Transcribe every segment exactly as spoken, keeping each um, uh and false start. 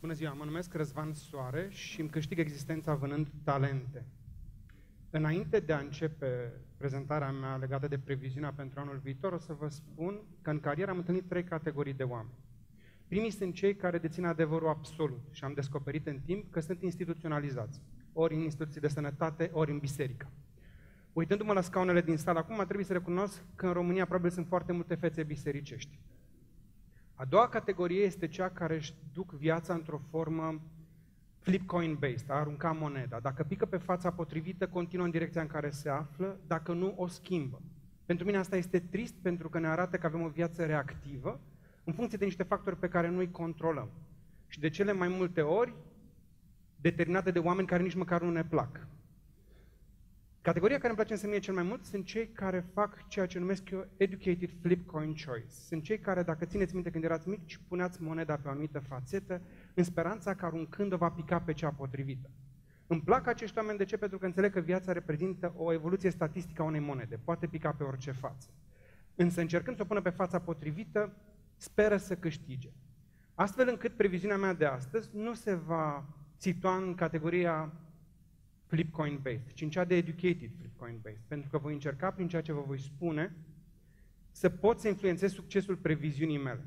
Bună ziua, mă numesc Răzvan Soare și îmi câștig existența vânând talente. Înainte de a începe prezentarea mea legată de previziunea pentru anul viitor, o să vă spun că în carieră am întâlnit trei categorii de oameni. Primii sunt cei care dețin adevărul absolut și am descoperit în timp că sunt instituționalizați, ori în instituții de sănătate, ori în biserică. Uitându-mă la scaunele din sală acum, trebuie să recunosc că în România probabil sunt foarte multe fețe bisericești. A doua categorie este cea care își duc viața într-o formă flip-coin-based, a arunca moneda. Dacă pică pe fața potrivită, continuă în direcția în care se află, dacă nu, o schimbă. Pentru mine asta este trist, pentru că ne arată că avem o viață reactivă, în funcție de niște factori pe care noi controlăm. Și de cele mai multe ori, determinate de oameni care nici măcar nu ne plac. Categoria care îmi place să mie cel mai mult sunt cei care fac ceea ce numesc eu educated flip coin choice. Sunt cei care, dacă țineți minte când erați mici, puneați moneda pe o anumită fațetă în speranța că aruncând-o va pica pe cea potrivită. Îmi plac acești oameni, de ce? Pentru că înțeleg că viața reprezintă o evoluție statistică a unei monede. Poate pica pe orice față. Însă încercând să o pună pe fața potrivită, speră să câștige. Astfel încât previziunea mea de astăzi nu se va situa în categoria flip coin based, ci în cea de educated flip coin based, pentru că voi încerca prin ceea ce vă voi spune să pot să influențez succesul previziunii mele.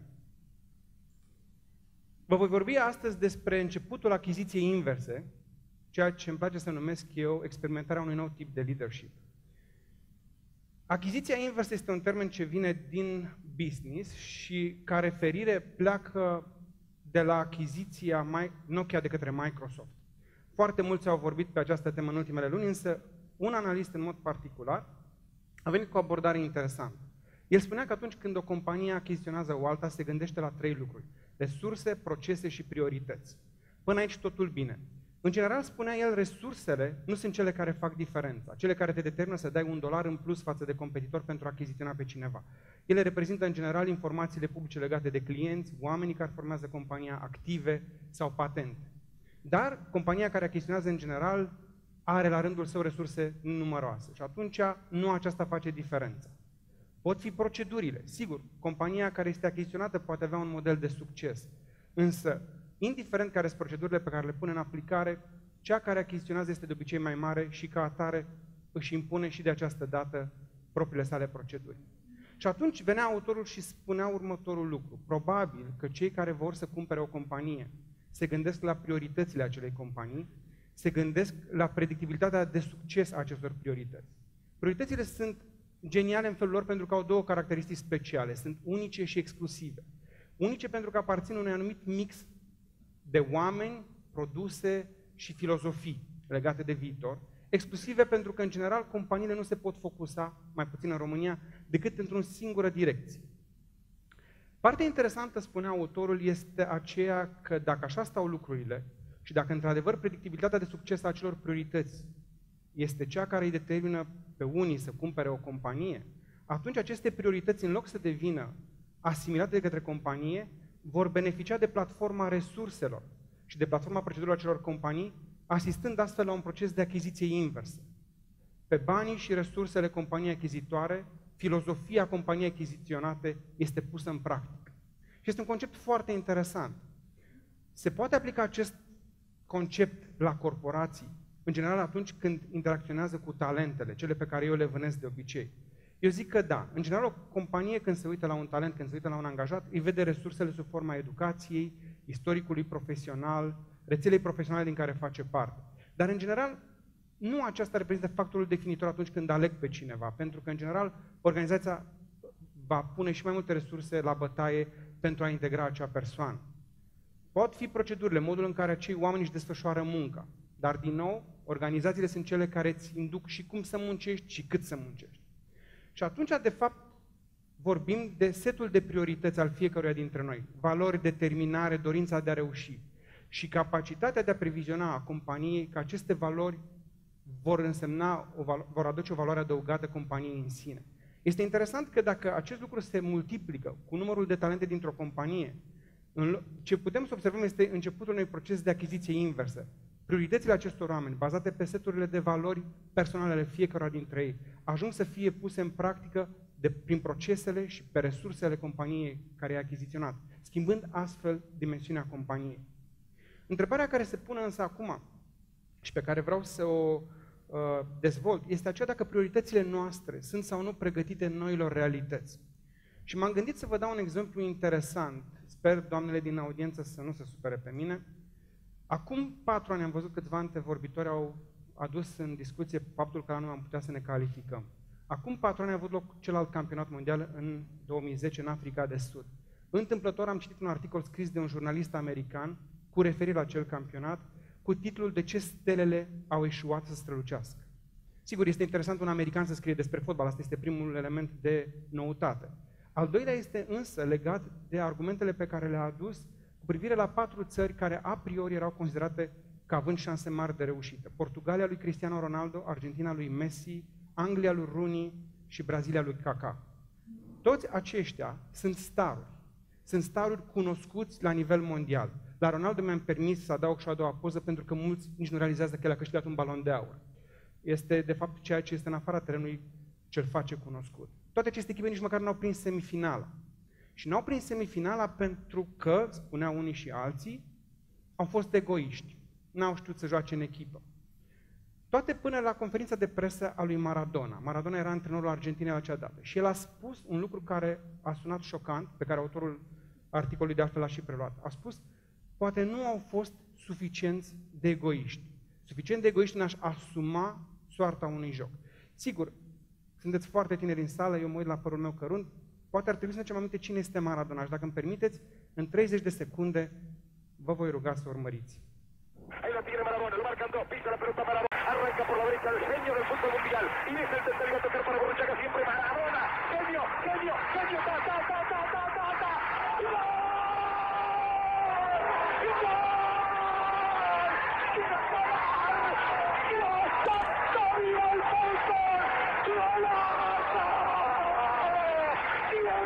Vă voi vorbi astăzi despre începutul achiziției inverse, ceea ce îmi place să numesc eu experimentarea unui nou tip de leadership. Achiziția inversă este un termen ce vine din business și ca referire pleacă de la achiziția Nokia de către Microsoft. Foarte mulți au vorbit pe această temă în ultimele luni, însă un analist în mod particular a venit cu o abordare interesantă. El spunea că atunci când o companie achiziționează o alta, se gândește la trei lucruri: resurse, procese și priorități. Până aici totul bine. În general, spunea el, resursele nu sunt cele care fac diferența, cele care te determină să dai un dolar în plus față de competitor pentru a achiziționa pe cineva. Ele reprezintă în general informațiile publice legate de clienți, oamenii care formează compania, active sau patente. Dar compania care achiziționează în general are la rândul său resurse numeroase și atunci nu aceasta face diferența. Pot fi procedurile. Sigur, compania care este achiziționată poate avea un model de succes, însă, indiferent care sunt procedurile pe care le pune în aplicare, cea care achiziționează este de obicei mai mare și ca atare își impune și de această dată propriile sale proceduri. Și atunci venea autorul și spunea următorul lucru: probabil că cei care vor să cumpere o companie se gândesc la prioritățile acelei companii, se gândesc la predictibilitatea de succes a acestor priorități. Prioritățile sunt geniale în felul lor pentru că au două caracteristici speciale, sunt unice și exclusive. Unice pentru că aparțin unui anumit mix de oameni, produse și filozofii legate de viitor, exclusive pentru că, în general, companiile nu se pot focusa, mai puțin în România, decât într-o singură direcție. Partea interesantă, spunea autorul, este aceea că dacă așa stau lucrurile și dacă într-adevăr predictibilitatea de succes a acelor priorități este cea care îi determină pe unii să cumpere o companie, atunci aceste priorități, în loc să devină asimilate de către companie, vor beneficia de platforma resurselor și de platforma procedurilor acelor companii, asistând astfel la un proces de achiziție inversă. Pe banii și resursele companiei achizitoare, filozofia companiei achiziționate este pusă în practică. Și este un concept foarte interesant. Se poate aplica acest concept la corporații, în general atunci când interacționează cu talentele, cele pe care eu le vânesc de obicei. Eu zic că da. În general, o companie când se uită la un talent, când se uită la un angajat, îi vede resursele sub forma educației, istoricului profesional, rețelei profesionale din care face parte. Dar, în general, nu aceasta reprezintă factorul definitor atunci când aleg pe cineva, pentru că, în general, organizația va pune și mai multe resurse la bătaie pentru a integra acea persoană. Pot fi procedurile, modul în care acei oameni își desfășoară munca, dar, din nou, organizațiile sunt cele care îți induc și cum să muncești și cât să muncești. Și atunci, de fapt, vorbim de setul de priorități al fiecăruia dintre noi, valori, determinare, dorința de a reuși și capacitatea de a previziona a companiei că aceste valori vor însemna, o valo- vor aduce o valoare adăugată companiei în sine. Este interesant că dacă acest lucru se multiplică cu numărul de talente dintr-o companie, ce putem să observăm este începutul unui proces de achiziție inversă. Prioritățile acestor oameni, bazate pe seturile de valori personale ale fiecăruia dintre ei, ajung să fie puse în practică de, prin procesele și pe resursele companiei care i-a achiziționat, schimbând astfel dimensiunea companiei. Întrebarea care se pune însă acum și pe care vreau să o uh, dezvolt este aceea dacă prioritățile noastre sunt sau nu pregătite în noilor realități. Și m-am gândit să vă dau un exemplu interesant. Sper, doamnele din audiență, să nu se supere pe mine. Acum patru ani am văzut câțiva antevorbitori au adus în discuție faptul că la noi am putea să ne calificăm. Acum patru ani a avut loc celălalt campionat mondial în două mii zece în Africa de Sud. Întâmplător am citit un articol scris de un jurnalist american cu referire la acel campionat, cu titlul De ce stelele au eșuat să strălucească. Sigur, este interesant un american să scrie despre fotbal, asta este primul element de noutate. Al doilea este însă legat de argumentele pe care le-a adus cu privire la patru țări care a priori erau considerate ca având șanse mari de reușită. Portugalia lui Cristiano Ronaldo, Argentina lui Messi, Anglia lui Rooney și Brazilia lui Kaká. Toți aceștia sunt staruri. Sunt staruri cunoscuți la nivel mondial. La Ronaldo mi-am permis să adaug și o a doua poză pentru că mulți nici nu realizează că el a câștigat un balon de aur. Este de fapt ceea ce este în afara terenului ce îl face cunoscut. Toate aceste echipe nici măcar nu au prins semifinala. Și nu au prins semifinala pentru că, spuneau unii și alții, au fost egoiști. N-au știut să joace în echipă. Toate până la conferința de presă a lui Maradona. Maradona era antrenorul Argentinei la acea dată. Și el a spus un lucru care a sunat șocant, pe care autorul articolului de altfel l-a și preluat. A spus, poate nu au fost suficienți de egoiști. Suficient de egoiști în a-și asuma soarta unui joc. Sigur, sunteți foarte tineri în sală, eu mă uit la părul meu cărunt, poate ar trebui să ne facem aminte cine este Maradona. Și dacă îmi permiteți, în treizeci de secunde vă voi ruga să urmăriți. Ahí la tiene Maradona, lo marcan dos, pisa la pelota Maradona, arranca por la derecha el genio del fútbol mundial, y es el tercero a tocar para Borruchaga siempre Maradona, genio, genio, genio, ta, ta, ta, ta, ta, ta, ta, ¡gol! ¡Gol! ¡Quiero parar! ¡Dios santo, viva el fútbol! ¡Golazo! ¡Gol!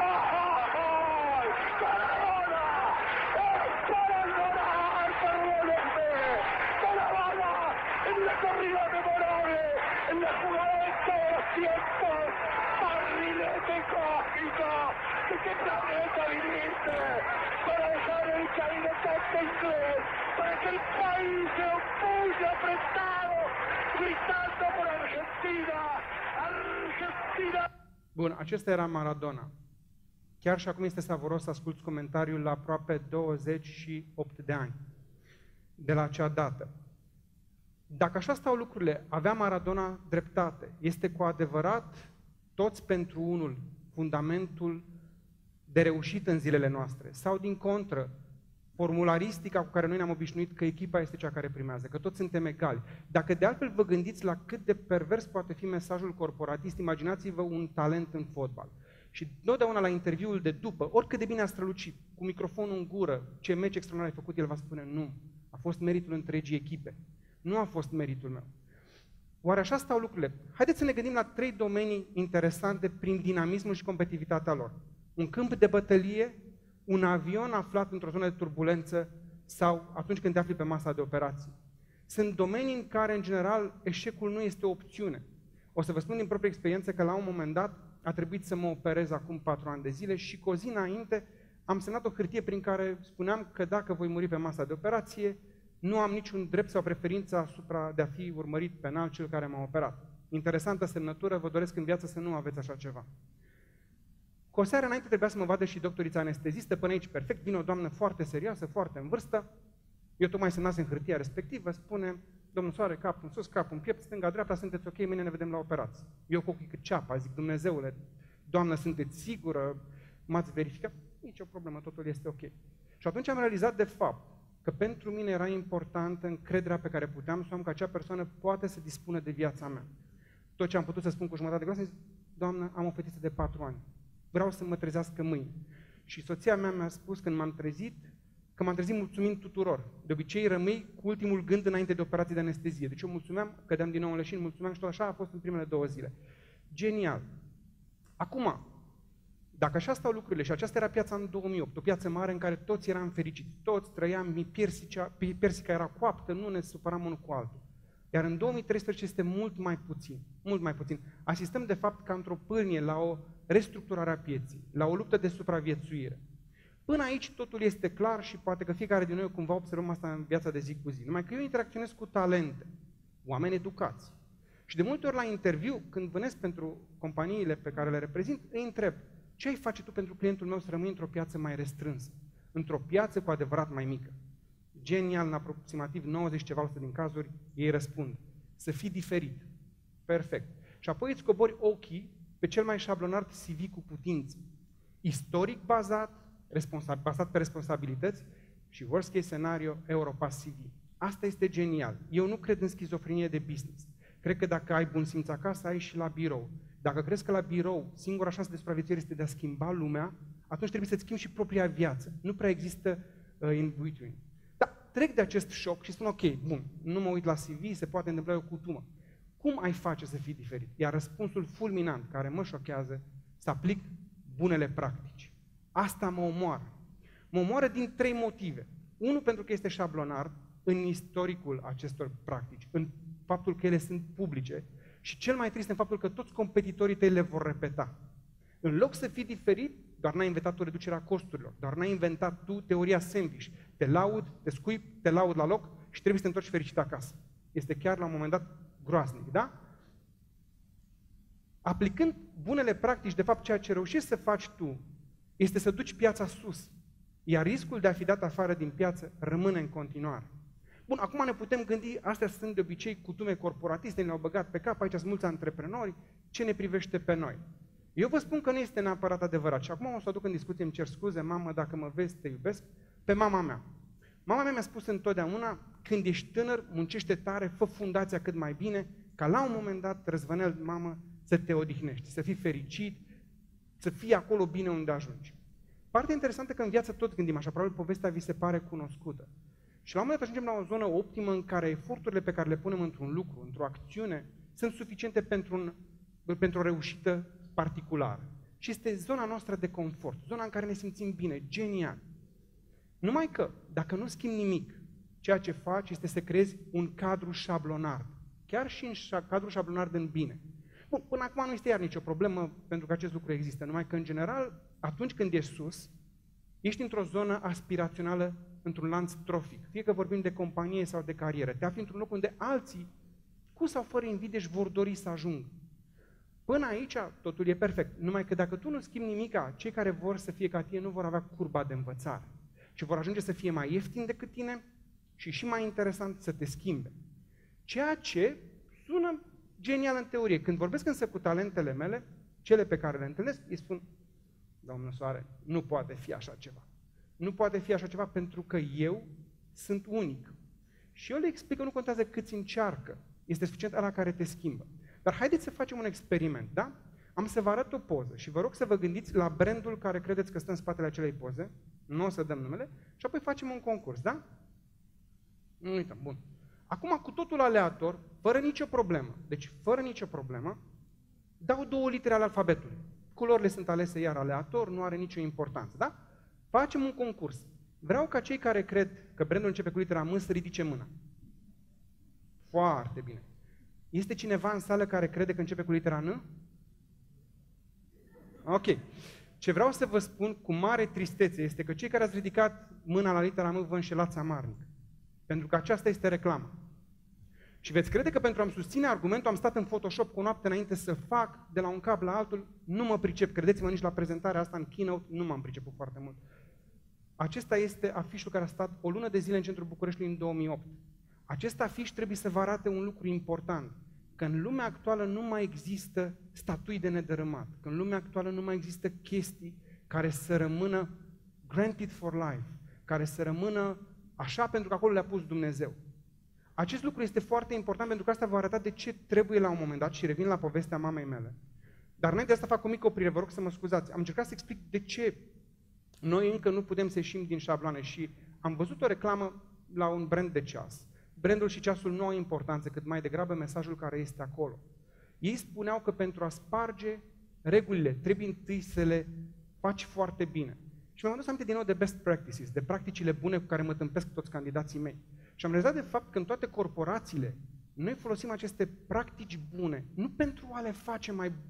¡Maradona! ¡Es para el morar, perdónenme! ¡Maradona! En la corrida memorable, en la jugada de todos los tiempos, barrilete cósmico, ¿de qué planeta viniste? Para dejar el caminotante inglés, para que el país se opulle apretado, gritando por Argentina, Argentina. Bun, acesta era Maradona. Chiar și acum este savuros să asculți comentariul la aproape douăzeci și opt de ani de la acea dată. Dacă așa stau lucrurile, avea Maradona dreptate. Este cu adevărat toți pentru unul fundamentul de reușită în zilele noastre. Sau din contră, formularistica cu care noi ne-am obișnuit că echipa este cea care primează, că toți suntem egali. Dacă de altfel vă gândiți la cât de pervers poate fi mesajul corporatist, imaginați-vă un talent în fotbal. Și totdeauna la interviul de după, oricât de bine a strălucit, cu microfonul în gură, ce meci extraordinar ai făcut, el va spune nu, a fost meritul întregii echipe. Nu a fost meritul meu. Oare așa stau lucrurile? Haideți să ne gândim la trei domenii interesante prin dinamismul și competitivitatea lor. Un câmp de bătălie, un avion aflat într-o zonă de turbulență sau atunci când te afli pe masa de operații. Sunt domenii în care, în general, eșecul nu este o opțiune. O să vă spun din proprie experiență că la un moment dat a trebuit să mă operez acum patru ani de zile și cu o zi înainte am semnat o hârtie prin care spuneam că dacă voi muri pe masa de operație, nu am niciun drept sau preferință asupra de a fi urmărit penal cel care m-a operat. Interesantă semnătură, vă doresc în viață să nu aveți așa ceva. Cu o seară înainte trebuia să mă vadă și doctorița anestezistă, până aici perfect, vine o doamnă foarte serioasă, foarte în vârstă, eu tocmai semnasem hârtia respectivă, spune, domnul Soare, cap în sus, cap în piept, stânga-dreapta, sunteți ok, mâine ne vedem la operație. Eu cu ochii cât ceapa, zic, Dumnezeule, doamnă, sunteți sigură, m-ați verificat? Nici o problemă, totul este ok. Și atunci am realizat de fapt că pentru mine era importantă încrederea pe care puteam să am că acea persoană poate să dispună de viața mea. Tot ce am putut să spun cu jumătate de glas, zis, doamnă, am o fetiță de patru ani, vreau să mă trezească mâine. Și soția mea mi-a spus când m-am trezit, că m-am trezit mulțumind tuturor. De obicei rămâi cu ultimul gând înainte de operație de anestezie. Deci eu mulțumeam, cădeam din nou în leșin, mulțumeam și tot așa a fost în primele două zile. Genial! Acum, dacă așa stau lucrurile, și aceasta era piața în două mii opt, o piață mare în care toți eram fericiți, toți trăiam, persica, persica era coaptă, nu ne supăram unul cu altul. Iar în două mii treisprezece este mult mai puțin, mult mai puțin. Asistăm de fapt ca într-o pârnie la o restructurare a pieții, la o luptă de supraviețuire. Până aici totul este clar și poate că fiecare din noi cumva observăm asta în viața de zi cu zi. Numai că eu interacționez cu talente, oameni educați. Și de multe ori la interviu, când vânesc pentru companiile pe care le reprezint, îi întreb, ce ai face tu pentru clientul meu să rămâi într-o piață mai restrânsă, într-o piață cu adevărat mai mică? Genial, în aproximativ nouăzeci ceva la sută din cazuri, ei răspund, să fii diferit. Perfect. Și apoi îți cobori ochii pe cel mai șablonar C V cu putință. Istoric bazat, bazat pe responsabilități și worst case scenario, Europass C V. Asta este genial. Eu nu cred în schizofrenie de business. Cred că dacă ai bun simț acasă, ai și la birou. Dacă crezi că la birou singura șansă de supraviețuire este de a schimba lumea, atunci trebuie să-ți schimbi și propria viață. Nu prea există uh, in between. Dar trec de acest șoc și spun, ok, bun, nu mă uit la C V, se poate întâmpla o cutumă. Cum ai face să fii diferit? Iar răspunsul fulminant care mă șochează, să aplic bunele practici. Asta mă omoară. Mă omoară din trei motive. Unu, pentru că este șablonar în istoricul acestor practici, în faptul că ele sunt publice și cel mai trist în faptul că toți competitorii tăi le vor repeta. În loc să fii diferit, doar n-ai inventat o reducere a costurilor, doar n-ai inventat tu teoria sandwich. Te laud, te scuip, te laud la loc și trebuie să te întorci fericit acasă. Este chiar la un moment dat groaznic, da? Aplicând bunele practici, de fapt ceea ce reușești să faci tu este să duci piața sus, iar riscul de a fi dat afară din piață rămâne în continuare. Bun, acum ne putem gândi, astea sunt de obicei cutume corporatiste, ne-au băgat pe cap, aici sunt mulți antreprenori, ce ne privește pe noi? Eu vă spun că nu este neapărat adevărat și acum o să o aduc în discuție, îmi cer scuze, mamă, dacă mă vezi, te iubesc, pe mama mea. Mama mea mi-a spus întotdeauna, când ești tânăr, muncește tare, fă fundația cât mai bine, ca la un moment dat, răzvănel, mamă, să te odihnești, să fii fericit, să fii acolo bine unde ajungi. Partea interesantă că în viață tot gândim așa, probabil povestea vi se pare cunoscută. Și la un moment dat ajungem la o zonă optimă în care eforturile pe care le punem într-un lucru, într-o acțiune, sunt suficiente pentru, un, pentru o reușită particulară. Și este zona noastră de confort, zona în care ne simțim bine, genial. Numai că, dacă nu schimbi nimic, ceea ce faci este să creezi un cadru șablonar. Chiar și în cadru șablonar din bine. Bun, până acum nu este iar nicio problemă pentru că acest lucru există, numai că, în general, atunci când ești sus, ești într-o zonă aspirațională, într-un lanț trofic. Fie că vorbim de companie sau de carieră, te afli într-un loc unde alții, cu sau fără invidie, își vor dori să ajungă. Până aici, totul e perfect. Numai că dacă tu nu schimbi nimica, cei care vor să fie ca tine nu vor avea curba de învățare. Și vor ajunge să fie mai ieftini decât tine și și mai interesant să te schimbe. Ceea ce sună genial în teorie. Când vorbesc însă cu talentele mele, cele pe care le întâlnesc, îi spun, Domnul Soare, nu poate fi așa ceva. Nu poate fi așa ceva pentru că eu sunt unic. Și eu le explic că nu contează câți încearcă, este suficient ăla care te schimbă. Dar haideți să facem un experiment, da? Am să vă arăt o poză și vă rog să vă gândiți la brandul care credeți că stă în spatele acelei poze, nu o să dăm numele, și apoi facem un concurs, da? Nu uităm, bun. Acum, cu totul aleator, fără nicio problemă, deci fără nicio problemă, dau două litere ale alfabetului. Culorile sunt alese iar aleator, nu are nicio importanță, da? Facem un concurs. Vreau ca cei care cred că brandul începe cu litera M să ridice mâna. Foarte bine. Este cineva în sală care crede că începe cu litera N? Ok. Ce vreau să vă spun cu mare tristețe este că cei care ați ridicat mâna la litera M vă înșelați amarnic. Pentru că aceasta este reclama. Și veți crede că pentru a-mi susține argumentul am stat în Photoshop cu o noapte înainte să fac de la un cap la altul, nu mă pricep. Credeți-mă, nici la prezentarea asta în keynote nu m-am priceput foarte mult. Acesta este afișul care a stat o lună de zile în centrul Bucureștiului în două mii opt. Acest afiș trebuie să vă arate un lucru important, că în lumea actuală nu mai există statui de nedărâmat, că în lumea actuală nu mai există chestii care să rămână granted for life, care să rămână așa pentru că acolo le-a pus Dumnezeu. Acest lucru este foarte important pentru că asta va arăta de ce trebuie la un moment dat, și revin la povestea mamei mele. Dar înainte de asta fac o mică oprire, vă rog să mă scuzați. Am încercat să explic de ce noi încă nu putem să ieșim din șabloane și am văzut o reclamă la un brand de ceas. Brandul și ceasul nu au importanță, cât mai degrabă mesajul care este acolo. Ei spuneau că pentru a sparge regulile trebuie întâi să le faci foarte bine. Și mi-am adus aminte din nou de best practices, de practicile bune cu care mă tâmpesc toți candidații mei. Și am realizat de fapt că în toate corporațiile noi folosim aceste practici bune, nu pentru a le face mai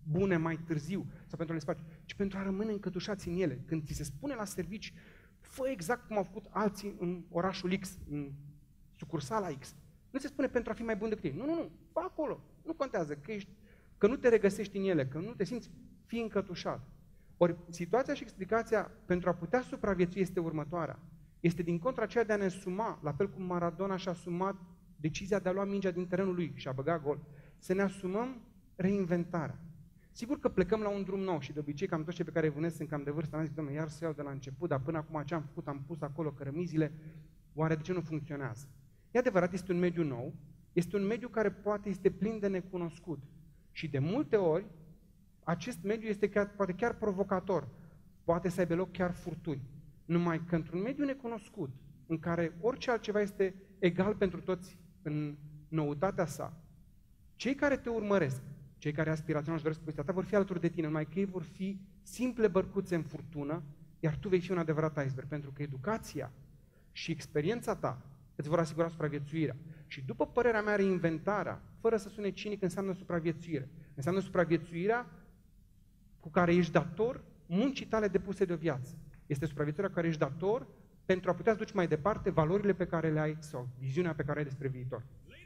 bune mai târziu sau pentru a le face, ci pentru a rămâne încătușați în ele. Când ți se spune la servici, fă exact cum au făcut alții în orașul X, în sucursala X. Nu se spune pentru a fi mai bun decât ei. Nu, nu, nu, fă acolo. Nu contează că, ești, că nu te regăsești în ele, că nu te simți, fii încătușat. Ori situația și explicația pentru a putea supraviețui este următoarea. Este din contra aceea de a ne asuma, la fel cum Maradona și-a asumat decizia de a lua mingea din terenul lui și a băga gol, să ne asumăm reinventarea. Sigur că plecăm la un drum nou și de obicei cam toți cei pe care îi vânesc sunt cam de vârstă, am zis, domnule, iar să iau de la început, dar până acum ce am făcut, am pus acolo cărămizile, oare de ce nu funcționează? E adevărat, este un mediu nou, este un mediu care poate este plin de necunoscut și de multe ori acest mediu este chiar, poate chiar provocator, poate să aibă loc chiar furtuni. Numai că într-un mediu necunoscut, în care orice altceva este egal pentru toți în noutatea sa, cei care te urmăresc, cei care aspirațional își doresc povestea ta, vor fi alături de tine, numai că ei vor fi simple bărcuțe în furtună, iar tu vei fi un adevărat iceberg, pentru că educația și experiența ta îți vor asigura supraviețuirea. Și după părerea mea, reinventarea, fără să sune cinic, înseamnă supraviețuire. Înseamnă supraviețuirea cu care ești dator muncii tale depuse de o viață. Este supraviețuirea cu care ești dator pentru a putea să duci mai departe valorile pe care le ai sau viziunea pe care ai despre viitor.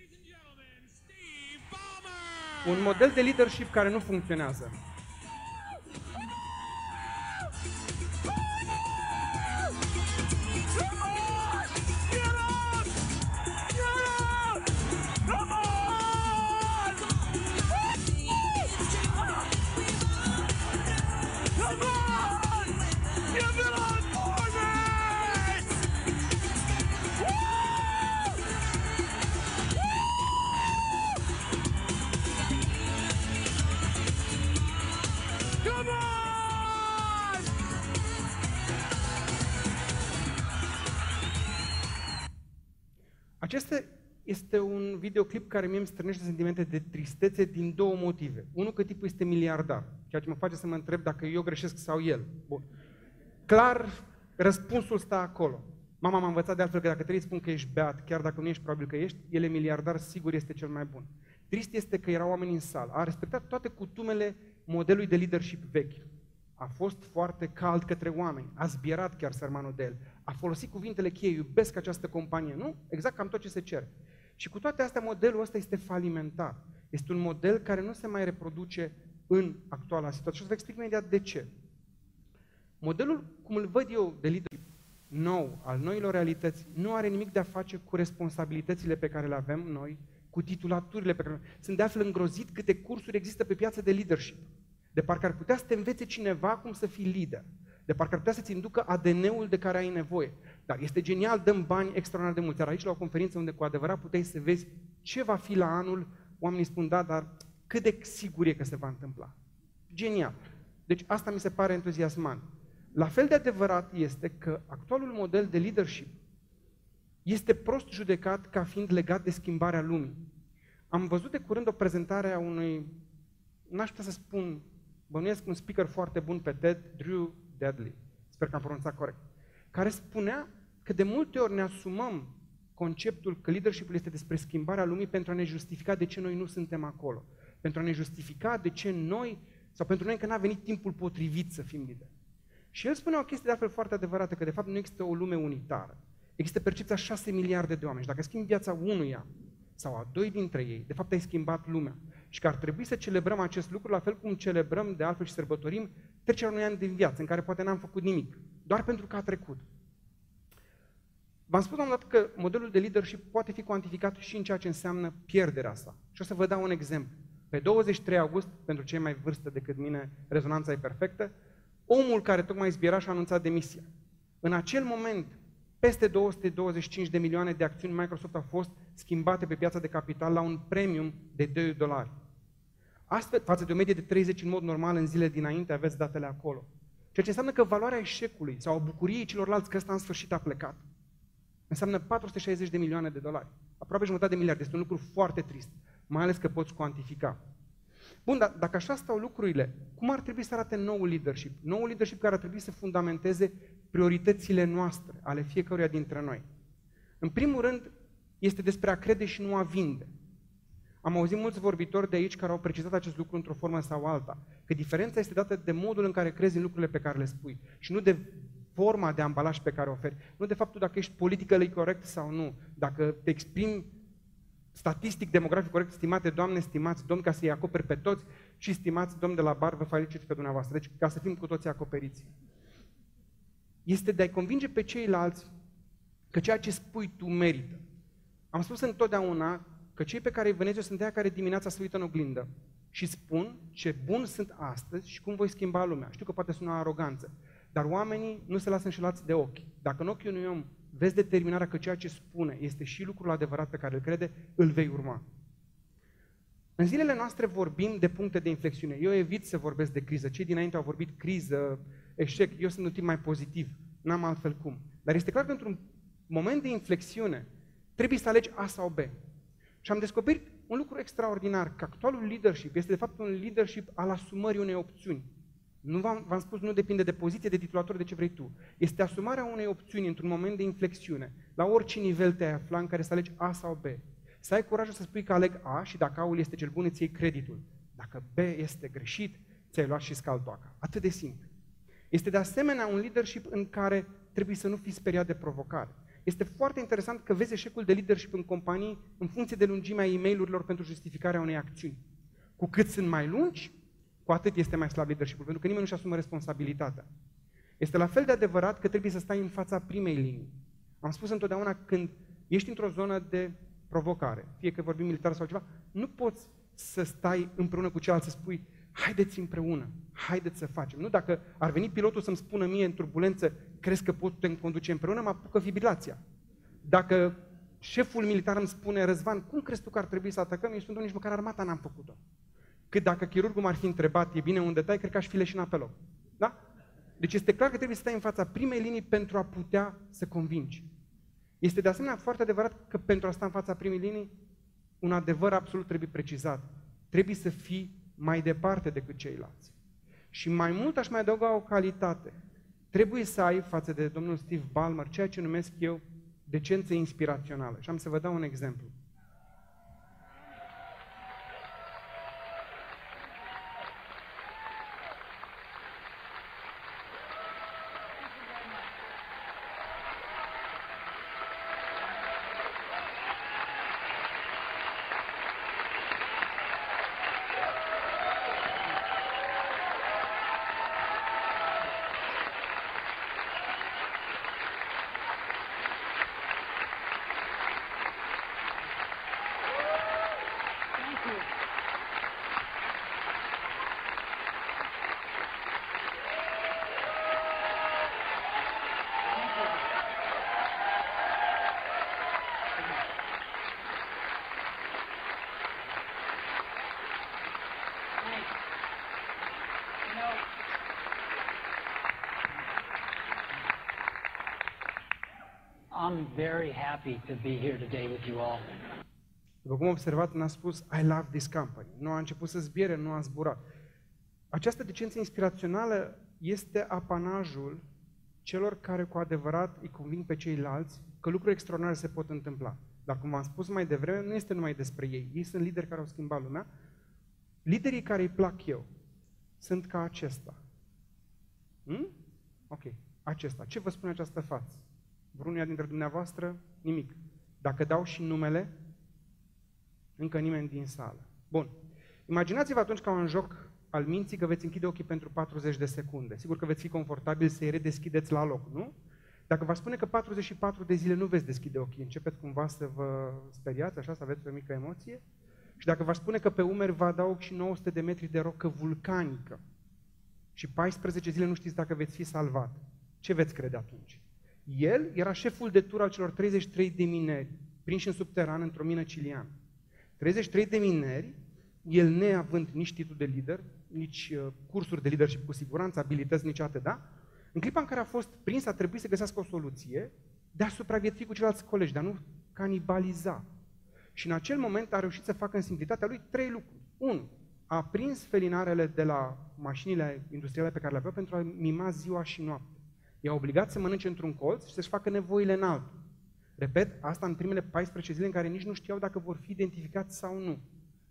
Un model de leadership care nu funcționează. Acesta este un videoclip care mie îmi strânește sentimente de tristețe din două motive. Unul, că tipul este miliardar, ceea ce mă face să mă întreb dacă eu greșesc sau el. Bun. Clar, răspunsul stă acolo. Mama m-a învățat de altfel că dacă trebuie să spun că ești beat, chiar dacă nu ești, probabil că ești, el e miliardar, sigur este cel mai bun. Trist este că erau oameni în sală. A respectat toate cutumele modelului de leadership vechi. A fost foarte cald către oameni, a zbierat chiar sărmanul de el, a folosit cuvintele cheie, iubesc această companie, nu? Exact cam tot ce se cere. Și cu toate astea, modelul ăsta este falimentar. Este un model care nu se mai reproduce în actuala situație. Și o să vă explic imediat de ce. Modelul, cum îl văd eu, de leadership nou, al noilor realități, nu are nimic de a face cu responsabilitățile pe care le avem noi, cu titulaturile pe care le avem. Sunt de altfel îngrozit câte cursuri există pe piață de leadership. De parcă ar putea să te învețe cineva cum să fii lider. De parcă ar putea să-ți inducă A D N-ul de care ai nevoie. Dar este genial, dăm bani extraordinar de mulți. Iar aici, la o conferință unde cu adevărat puteai să vezi ce va fi la anul, oamenii spun, da, dar cât de sigur e că se va întâmpla. Genial. Deci asta mi se pare entuziasmant. La fel de adevărat este că actualul model de leadership este prost judecat ca fiind legat de schimbarea lumii. Am văzut de curând o prezentare a unui, n-aș putea să spun, bănuiesc un speaker foarte bun pe TED, Drew Dudley, sper că am pronunțat corect, care spunea că de multe ori ne asumăm conceptul că leadership-ul este despre schimbarea lumii pentru a ne justifica de ce noi nu suntem acolo, pentru a ne justifica de ce noi, sau pentru noi că n-a venit timpul potrivit să fim lideri. Și el spunea o chestie de altfel foarte adevărată, că de fapt nu există o lume unitară. Există percepția șase miliarde de oameni și dacă schimbi viața unuia sau a doi dintre ei, de fapt ai schimbat lumea. Și că ar trebui să celebrăm acest lucru la fel cum celebrăm de altfel și sărbătorim trecerea unui an din viață în care poate n-am făcut nimic, doar pentru că a trecut. V-am spus la un dat că modelul de leadership poate fi cuantificat și în ceea ce înseamnă pierderea sa. Și o să vă dau un exemplu. Pe douăzeci și trei august, pentru cei mai vârstă decât mine, rezonanța e perfectă, omul care tocmai zbiera și-a anunțat demisia. În acel moment, peste două sute douăzeci și cinci de milioane de acțiuni Microsoft au fost schimbate pe piața de capital la un premium de doi dolari. Astfel, față de o medie de treizeci în mod normal în zile dinainte, aveți datele acolo. Ceea ce înseamnă că valoarea eșecului sau a bucuriei celorlalți că ăsta în sfârșit a plecat înseamnă patru sute șaizeci de milioane de dolari. Aproape jumătate de miliard. Este un lucru foarte trist, mai ales că poți cuantifica. Bun, dar dacă așa stau lucrurile, cum ar trebui să arate noul leadership? Noul leadership care ar trebui să fundamenteze prioritățile noastre, ale fiecăruia dintre noi. În primul rând, este despre a crede și nu a vinde. Am auzit mulți vorbitori de aici care au precizat acest lucru într-o formă sau alta, că diferența este dată de modul în care crezi în lucrurile pe care le spui și nu de forma de ambalaj pe care o oferi, nu de faptul dacă ești politically corect sau nu, dacă te exprimi statistic, demografic corect, stimate doamne, stimați domni, ca să-i acoperi pe toți și stimați domni de la bar, vă felicit pe dumneavoastră, deci ca să fim cu toții acoperiți. Este de a-i convinge pe ceilalți că ceea ce spui tu merită. Am spus întotdeauna că cei pe care îi vânezi eu sunt aia care dimineața se uită în oglindă și spun ce bun sunt astăzi și cum voi schimba lumea. Știu că poate suna aroganță, dar oamenii nu se lasă înșelați de ochi. Dacă în ochii unui om vezi determinarea că ceea ce spune este și lucrul adevărat pe care îl crede, îl vei urma. În zilele noastre vorbim de puncte de inflexiune. Eu evit să vorbesc de criză. Cei dinainte au vorbit criză, eșec. Eu sunt un tip mai pozitiv. N-am altfel cum. Dar este clar că într-un moment de inflexiune trebuie să alegi A sau B. Și am descoperit un lucru extraordinar, că actualul leadership este de fapt un leadership al asumării unei opțiuni. Nu v-am, v-am spus, nu depinde de poziție, de titulator, de ce vrei tu. Este asumarea unei opțiuni într-un moment de inflexiune, la orice nivel te afla în care să alegi A sau B. Să ai curajul să spui că aleg A și dacă A-ul este cel bun, îți iei creditul. Dacă B este greșit, ți-ai luat și scaltoaca. Atât de simplu. Este de asemenea un leadership în care trebuie să nu fii speriat de provocare. Este foarte interesant că vezi eșecul de leadership în companii în funcție de lungimea e-mail-urilor pentru justificarea unei acțiuni. Cu cât sunt mai lungi, cu atât este mai slab leadership-ul, pentru că nimeni nu-și asumă responsabilitatea. Este la fel de adevărat că trebuie să stai în fața primei linii. Am spus întotdeauna, când ești într-o zonă de provocare, fie că vorbim militar sau ceva, nu poți să stai împreună cu ceilalți să spui, haideți împreună, haideți să facem. Nu, dacă ar veni pilotul să-mi spună mie în turbulență, crezi că putem conduce împreună, mă apucă fibrilația. Dacă șeful militar îmi spune, Răzvan, cum crezi tu că ar trebui să atacăm? Eu spun, nici măcar armata n-am făcut-o. Cât dacă chirurgul m-ar fi întrebat, e bine unde tai, cred că aș fi leșinat pe loc. Da? Deci este clar că trebuie să stai în fața primei linii pentru a putea să convingi. Este de asemenea foarte adevărat că pentru a sta în fața primei linii, un adevăr absolut trebuie precizat. Trebuie să fii mai departe decât ceilalți. Și mai mult aș mai adăuga o calitate. Trebuie să ai față de domnul Steve Ballmer ceea ce numesc eu decență inspirațională. Și am să vă dau un exemplu. I'm very happy to be here today with you all. După cum observat, n-a spus, I love this company. Nu a început să zbiere, nu a zburat. Această decență inspirațională este apanajul celor care cu adevărat îi conving pe ceilalți că lucruri extraordinare se pot întâmpla. Dar cum am spus mai devreme, nu este numai despre ei. Ei sunt lideri care au schimbat lumea. Liderii care îi plac eu sunt ca acesta. Hmm? Ok, acesta. Ce vă spune această față? Vreunia dintre dumneavoastră? Nimic. Dacă dau și numele, încă nimeni din sală. Bun. Imaginați-vă atunci ca un joc al minții că veți închide ochii pentru patruzeci de secunde. Sigur că veți fi confortabil să-i redeschideți la loc, nu? Dacă vă spune că patruzeci și patru de zile nu veți deschide ochii, începeți cumva să vă speriați, așa, să aveți o mică emoție? Și dacă vă spune că pe umeri vă adaug și nouă sute de metri de rocă vulcanică și paisprezece zile nu știți dacă veți fi salvat, ce veți crede atunci? El era șeful de tur al celor treizeci și trei de mineri, prinși în subteran într-o mină ciliană. treizeci și trei de mineri, el neavând nici titlu de lider, nici uh, cursuri de leadership cu siguranță, abilități nici atât, da? În clipa în care a fost prins, a trebuit să găsească o soluție de a supraviețui cu ceilalți colegi, de a nu canibaliza. Și în acel moment a reușit să facă în simplitatea lui trei lucruri. Unu, a prins felinarele de la mașinile industriale pe care le aveau pentru a mima ziua și noaptea. I-a obligat să mănânce într-un colț și să-și facă nevoile în altul. Repet, asta în primele paisprezece zile în care nici nu știau dacă vor fi identificați sau nu.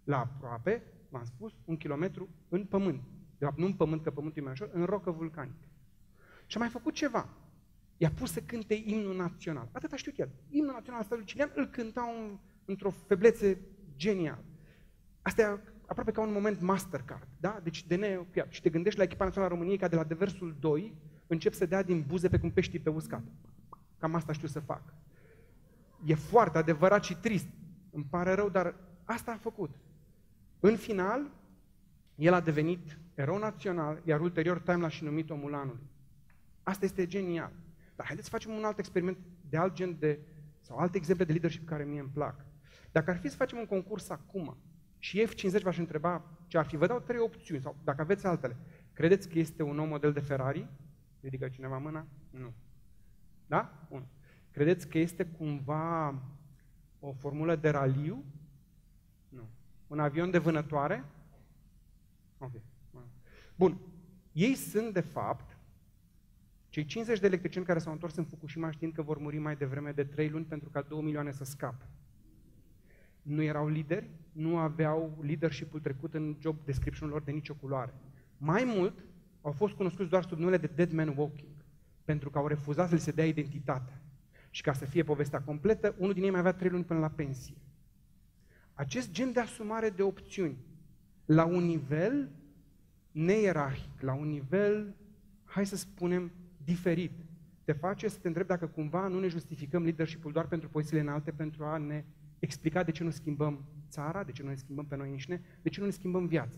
La aproape, v-am spus, un kilometru în pământ. De fapt, nu în pământ, că pământul e mai ușor, în rocă vulcanică. Și a mai făcut ceva. I-a pus să cânte imnul național. Atât a știut el. Imnul național al statului cilian îl cânta un, într-o feblețe genială. Asta e aproape ca un moment Mastercard, da? Deci de neopiat. Și te gândești la echipa națională a României ca de la deversul doi încep să dea din buze pe cum peștii pe uscat. Cam asta știu să fac. E foarte adevărat și trist. Îmi pare rău, dar asta a făcut. În final, el a devenit erou național, iar ulterior Time l-a și numit omul anului. Asta este genial. Dar haideți să facem un alt experiment de alt gen de, sau alte exemple de leadership care mie îmi plac. Dacă ar fi să facem un concurs acum și F cincizeci v-aș întreba ce ar fi, vă dau trei opțiuni, sau dacă aveți altele. Credeți că este un nou model de Ferrari? Ridică cineva mâna? Nu. Da? Bun. Credeți că este cumva o formulă de raliu? Nu. Un avion de vânătoare? Ok. Bun. Ei sunt, de fapt, cei cincizeci de electricieni care s-au întors în Fukushima știind că vor muri mai devreme de trei luni pentru ca două milioane să scape. Nu erau lideri, nu aveau leadership-ul trecut în job description-ul lor de nicio culoare. Mai mult, au fost cunoscuți doar sub numele de Dead Man Walking, pentru că au refuzat să li se dea identitatea. Și ca să fie povestea completă, unul din ei mai avea trei luni până la pensie. Acest gen de asumare de opțiuni, la un nivel neierarhic, la un nivel, hai să spunem, diferit, te face să te întrebi dacă cumva nu ne justificăm leadership-ul doar pentru pozițiile înalte, pentru a ne explica de ce nu schimbăm țara, de ce nu ne schimbăm pe noi înșine, de ce nu ne schimbăm viața.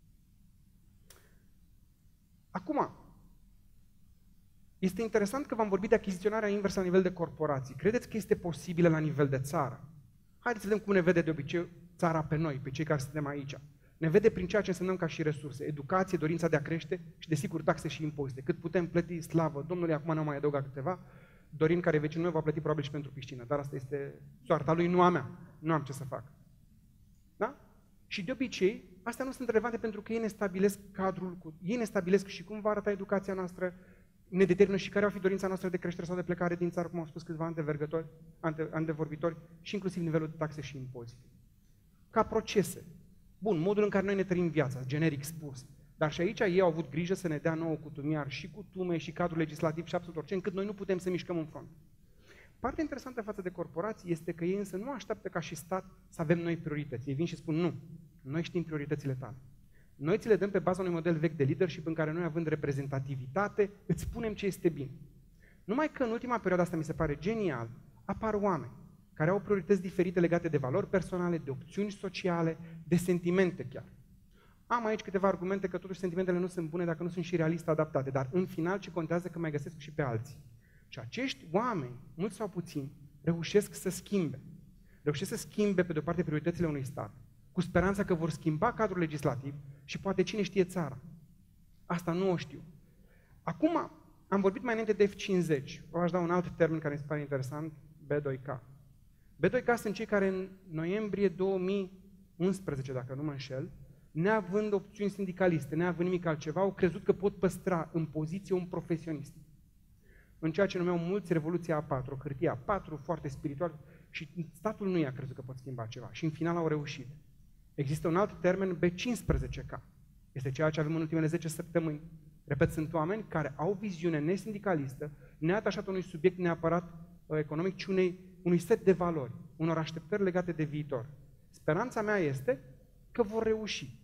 Acum, este interesant că v-am vorbit de achiziționarea inversă la nivel de corporații. Credeți că este posibilă la nivel de țară? Haideți să vedem cum ne vede de obicei țara pe noi, pe cei care suntem aici. Ne vede prin ceea ce însemnăm ca și resurse, educație, dorința de a crește și, desigur, taxe și impozite. Cât putem plăti, slavă Domnului, acum ne-am mai adăugat câteva. Dorin, care e vecinul meu, va plăti probabil și pentru piscină, dar asta este soarta lui, nu a mea. Nu am ce să fac. Da? Și de obicei, astea nu sunt relevante pentru că ei ne stabilesc cadrul, cu... ei ne stabilesc și cum va arăta educația noastră, ne determină și care va fi dorința noastră de creștere sau de plecare din țară, cum au spus câțiva antevergători, ante, antevorbitori, și inclusiv nivelul de taxe și impozite. Ca procese. Bun, modul în care noi ne trăim viața, generic spus. Dar și aici ei au avut grijă să ne dea nouă cutumiar și cutume și cadrul legislativ și absolut orice, încât noi nu putem să mișcăm în front. Partea interesantă față de corporații este că ei însă nu așteaptă ca și stat să avem noi priorități. Ei vin și spun, nu, noi știm prioritățile tale. Noi ți le dăm pe baza unui model vechi de leadership în care noi, având reprezentativitate, îți spunem ce este bine. Numai că în ultima perioadă, asta mi se pare genial, apar oameni care au priorități diferite legate de valori personale, de opțiuni sociale, de sentimente chiar. Am aici câteva argumente că totuși sentimentele nu sunt bune dacă nu sunt și realist adaptate, dar în final ce contează că mai găsesc și pe alții. Și acești oameni, mulți sau puțini, reușesc să schimbe. Reușesc să schimbe, pe de-o parte, prioritățile unui stat, cu speranța că vor schimba cadrul legislativ și poate cine știe țara. Asta nu o știu. Acum, am vorbit mai înainte de F cincizeci. O aș da un alt termen care mi se pare interesant, B doi K. B doi K sunt cei care în noiembrie două mii unsprezece, dacă nu mă înșel, neavând opțiuni sindicaliste, neavând nimic altceva, au crezut că pot păstra în poziție un profesionist. În ceea ce numeau mulți Revoluția a patru, hârtia a patru, foarte spiritual, și statul nu i-a crezut că pot schimba ceva. Și în final au reușit. Există un alt termen, B cincisprezece K. Este ceea ce avem în ultimele zece săptămâni. Repet, sunt oameni care au viziune nesindicalistă, neatașată unui subiect neapărat uh, economic, ci unei, unui set de valori, unor așteptări legate de viitor. Speranța mea este că vor reuși.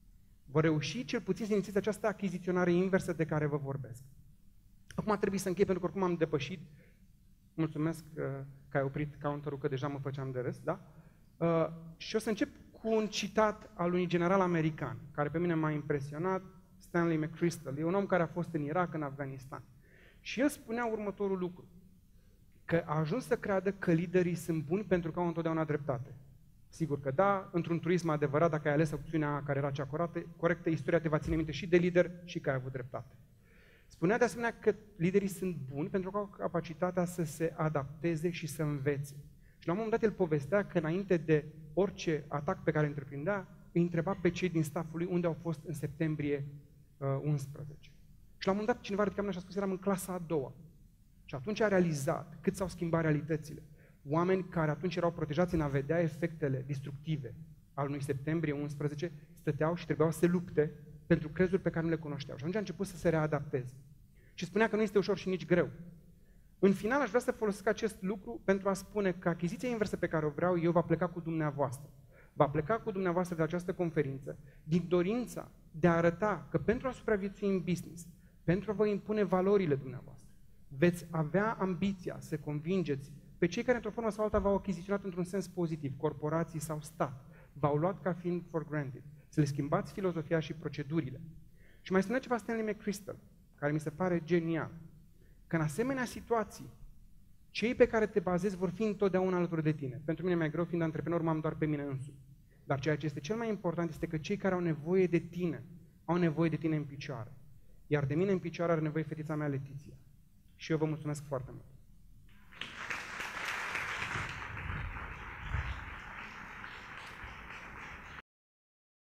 Vor reuși cel puțin să inițieze această achiziționare inversă de care vă vorbesc. Acum trebuie să închei, pentru că oricum am depășit. Mulțumesc uh, că ai oprit counterul, că deja mă făceam de râs, da? Uh, și o să încep cu un citat al unui general american, care pe mine m-a impresionat, Stanley McChrystal. E un om care a fost în Irak, în Afganistan. Și el spunea următorul lucru, că a ajuns să creadă că liderii sunt buni pentru că au întotdeauna dreptate. Sigur că da, într-un turism adevărat, dacă ai ales opțiunea care era cea corectă, istoria te va ține minte și de lider și că ai avut dreptate. Spunea de asemenea că liderii sunt buni pentru că au capacitatea să se adapteze și să învețe. Și la un moment dat el povestea că înainte de orice atac pe care îl întreprindea, îi întreba pe cei din stafful lui unde au fost în septembrie uh, unsprezece. Și la un moment dat cineva ridica mâna și a spus, eram în clasa a doua. Și atunci a realizat cât s-au schimbat realitățile. Oameni care atunci erau protejați în a vedea efectele destructive al lui septembrie unsprezece, stăteau și trebuiau să se lupte pentru crezuri pe care nu le cunoșteau. Și atunci a început să se readapteze. Și spunea că nu este ușor și nici greu. În final, aș vrea să folosesc acest lucru pentru a spune că achiziția inversă pe care o vreau eu va pleca cu dumneavoastră. Va pleca cu dumneavoastră de această conferință din dorința de a arăta că pentru a supraviețui în business, pentru a vă impune valorile dumneavoastră, veți avea ambiția să convingeți pe cei care într-o formă sau alta v-au achiziționat într-un sens pozitiv, corporații sau stat, v-au luat ca fiind for granted, să le schimbați filozofia și procedurile. Și mai spune ceva Stanley McChrystal, care mi se pare genial, că în asemenea situații, cei pe care te bazezi vor fi întotdeauna alături de tine. Pentru mine mai greu, fiind antreprenor, m-am doar pe mine însumi. Dar ceea ce este cel mai important este că cei care au nevoie de tine, au nevoie de tine în picioare. Iar de mine în picioare are nevoie fetița mea Letiția. Și eu vă mulțumesc foarte mult.